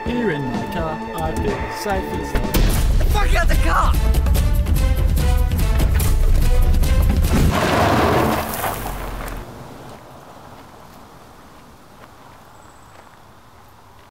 Here in my car, I feel safe as